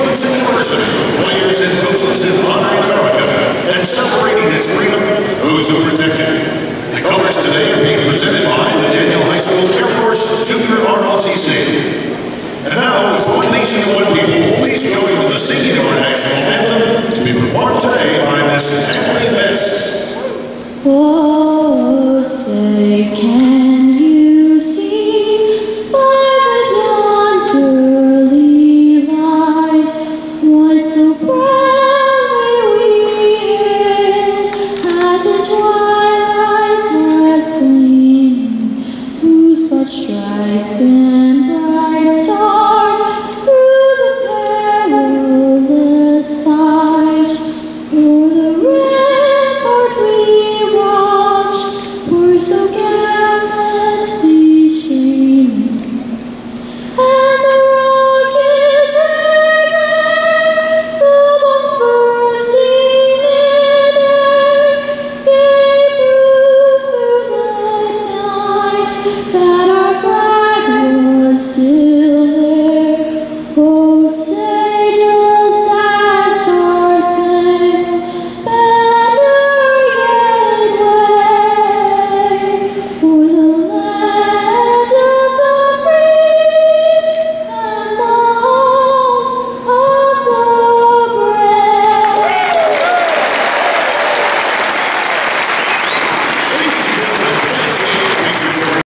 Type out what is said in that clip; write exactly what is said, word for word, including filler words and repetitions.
Clemson University, players and coaches in honoring America and celebrating its freedom, those who protect it. The colors today are being presented by the Daniel High School Air Force Junior R L T C. And now, as one nation and one people, please join in the singing of our national anthem to be performed today by Miss Natalie